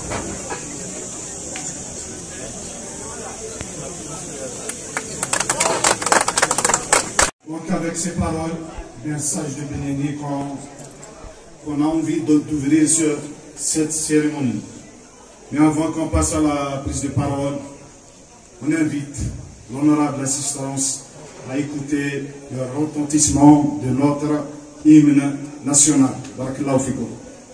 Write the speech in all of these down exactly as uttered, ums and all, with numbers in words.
Donc avec ces paroles, bien sages de Bénéni, qu'on qu'on a envie d'ouvrir sur cette cérémonie. Mais avant qu'on passe à la prise de parole, on invite l'honorable assistance à écouter le retentissement de notre hymne national. Barakallahu fikoum.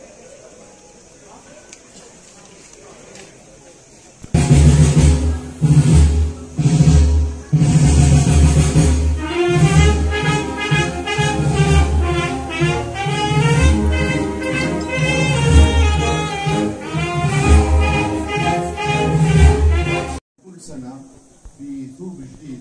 في ثوب جديد.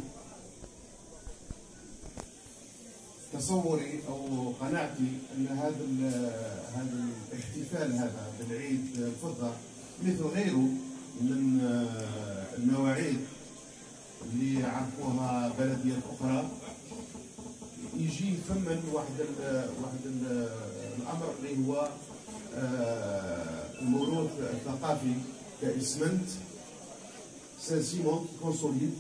تصوري او قناعتي ان هذا هذا الاحتفال هذا بالعيد الفضه مثل غيره من المواعيد اللي يعرفوها بلديات اخرى يجي ثمن واحد ال واحد ال الامر اللي هو الموروث الثقافي كاسمنت. C'est un ciment qui consolide.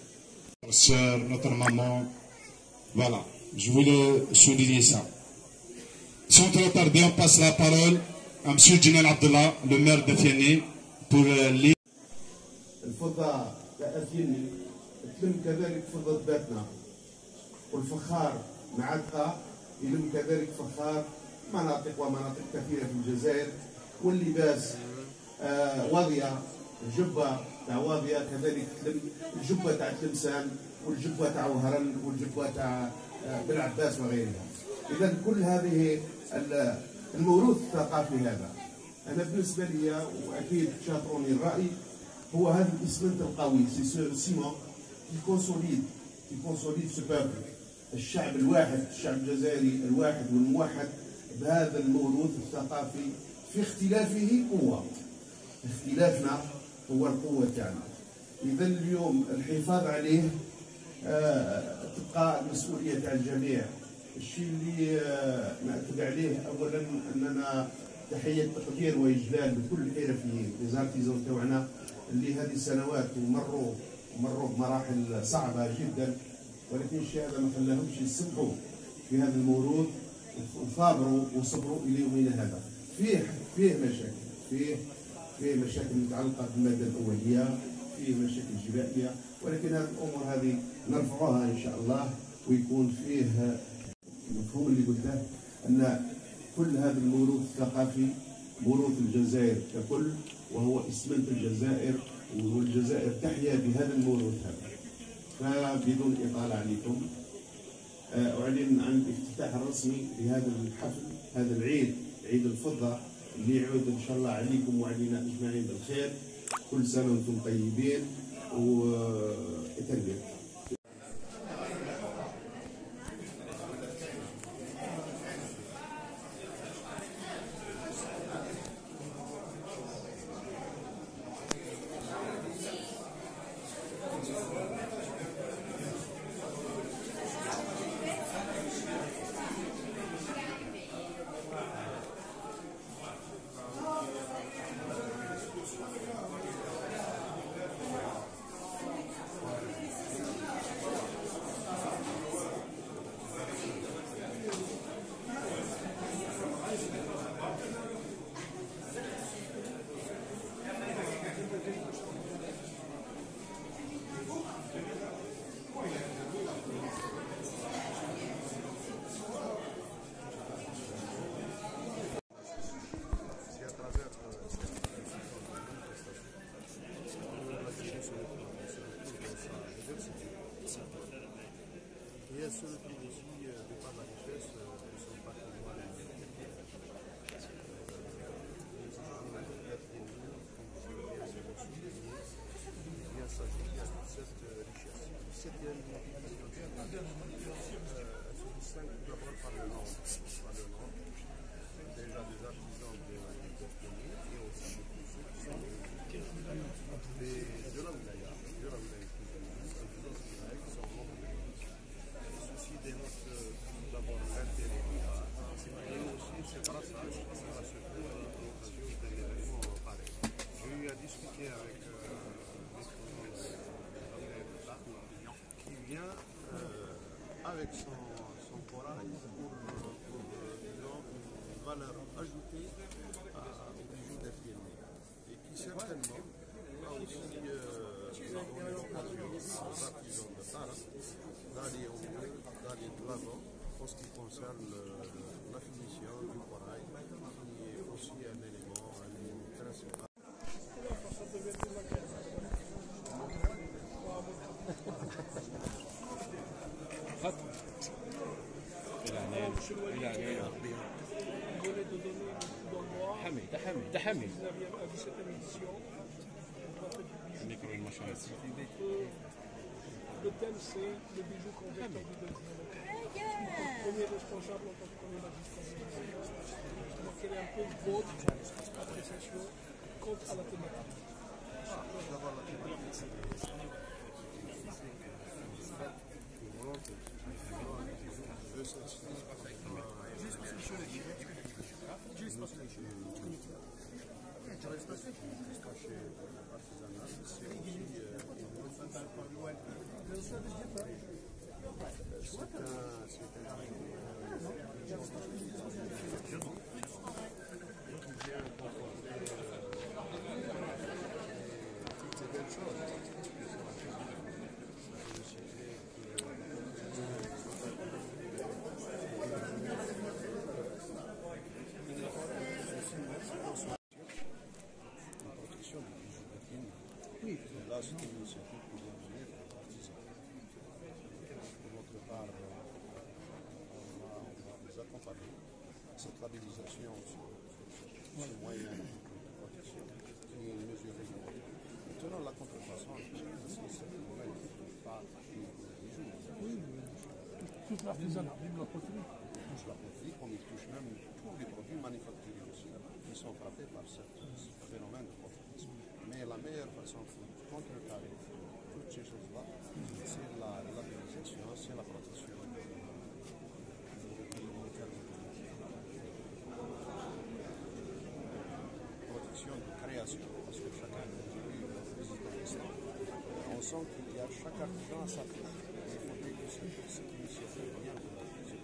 Sœur, notre maman, voilà, je voulais souligner ça. Sans trop tarder, on passe la parole à M. Djinan Abdallah, le maire de Fieni, pour lire. الفضة كأثيني تلم كذلك فضة باتنا والفخار معتقة يلم كذلك فخار مناطق ومناطق كثيرة في الجزائر واللباس آه واضية الجبة تاع واضية كذلك الجبة تاع تلمسان والجبة تاع وهران والجبة تاع بالعباس وغيرها. إذا كل هذه الموروث الثقافي هذا أنا بالنسبة لي وأكيد شاطروني الرأي هو هذا الإسمنت القوي سي سيمون كي كونسوليد كي كونسوليد سو بوبل الشعب الواحد الشعب الجزائري الواحد والموحد بهذا الموروث الثقافي في اختلافه قوة. اختلافنا هو القوة تاعنا. إذا اليوم الحفاظ عليه آه تبقى المسؤولية تاع الجميع. الشيء اللي آه نأكد عليه أولا أننا تحية تقدير وإجلال لكل الحرفيين ليزارتيزون تاعنا اللي هذه السنوات مروا مروا بمراحل صعبة جدا، ولكن الشيء هذا ما خلاهمش يسبحوا في هذا الموروث وصابروا وصبروا إلى يومنا هذا. فيه فيه مشاكل، فيه فيه مشاكل متعلقة بالمادة الأولية، فيه مشاكل جبائية، ولكن هذه الأمور هذه نرفعها إن شاء الله ويكون فيه المفهوم اللي قلته أن كل هذا الموروث الثقافي موروث الجزائر ككل وهو إسمنت الجزائر والجزائر تحيا بهذا الموروث هذا. فبدون إطالة عليكم أعلن عن الافتتاح الرسمي لهذا الحفل هذا العيد عيد الفضة اللي يعود ان شاء الله عليكم وعلينا اجمعين بالخير. كل سنه وانتم طيبين وتربيه. travail pour, pour disons, une valeur ajoutée à, au bijou d'Afghani. Et qui certainement a aussi euh, donné l'occasion aux artisans de Tara d'aller au mieux, d'aller de l'avant en ce qui concerne le, la finition du corail, qui est aussi un élément, un élément principal. حمي تحمي تحمي Le thème c'est le bijou convecteur du devenir. Premier responsable en tant que premier magistrat. Donc quelle est un peu votre appréciation quant à la thématique? D'abord la thématique, c'est là, c'est une initiative qui vient venir des artisans. De notre part, on va, on va les accompagner. Cette labellisation sur ce moyen de protection qui est une mesure réglementée. Maintenant, la contrefaçon, c'est certainement elle ne touche pas les bijoux. Oui, toute l'artisanat, vive la poterie. Touche la poterie, comme il touche même tous les produits manufacturés aussi, qui sont frappés par ce phénomène de contrefaçon. Mais la meilleure façon de contrecarrer toutes ces choses-là, c'est la labellisation, c'est la protection de protection de création, parce que chacun on sent qu'il y a chaque artisan à sa place. Il faudrait que cette initiative vienne de l'artisan.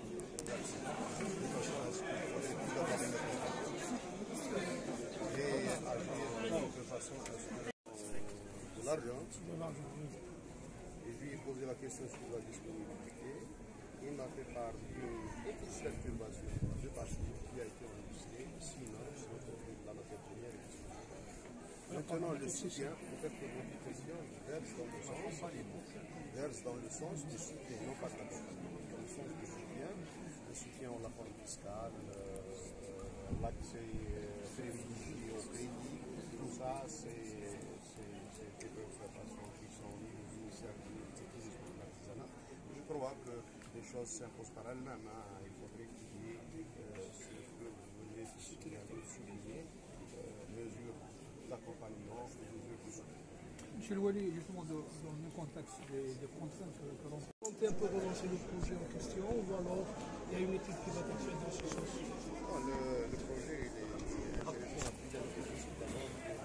Et agir de façon à ce que de l'argent. Et lui poser la question sur la disponibilité. Il m'a fait part d'une perturbation de parcours qui a été enregistrée, sinon la matière première est disponible. Maintenant, le soutien, peut-être que votre question verse dans le sens, verse dans le sens du soutien, non pas de l'accompagnement, dans le sens du soutien, le soutien en la forme fiscale, euh, l'accès euh, privilégié au crédit, tout ça, c'est des préoccupations qui sont liées au ministère du tourisme et de l'artisanat. Je crois que les choses s'imposent par elles-mêmes. Hein. Il faudrait qu'il y ait euh, ce que vous venez de souligner, euh, mesures d'accompagnement, mesures de soutien. Monsieur le Wali, justement, dans, dans le contexte des, des contraintes sur lesquelles on peut tenter un peu relancer le projet en question, ou alors il y a une étude qui va être faite dans ce sens? Non, le, le projet il est intéressant à plusieurs niveaux. D'abord,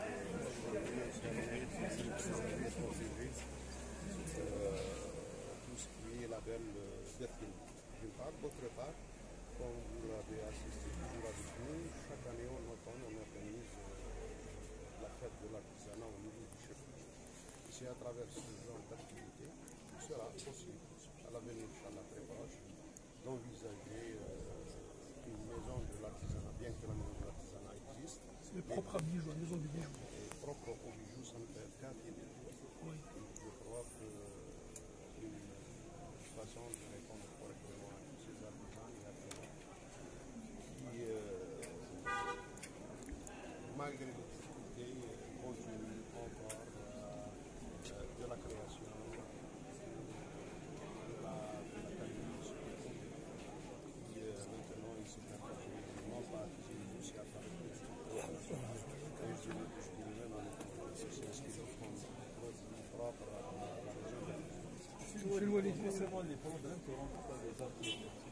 tout ce qui est label d'Erkine. D'une part, d'autre part, comme vous l'avez assisté toujours avec nous, chaque année en automne, on organise euh, la fête de l'artisanat au niveau du chef. C'est à travers ce genre d'activité qu'il sera possible, à l'avenir, Inch'Allah, très proche, d'envisager euh, une maison de l'artisanat, bien que la maison de l'artisanat existe. C'est propre à bijoux, la maison du bijou. Et propre au bijou, ça ne peut être qu'un pied. Oui. Je crois que une façon de répondre correctement à tous ces artisans et artisans qui, euh, malgré les difficultés, continuent encore euh, de la création, de la, de la qualité, qui euh, maintenant ils se partagent non pas à tous les aussi à travers les et je dirais même en étant c'est ce qui nous font propre à la région de la Monsieur le Wali, forcément les problèmes que rencontrent les artistes.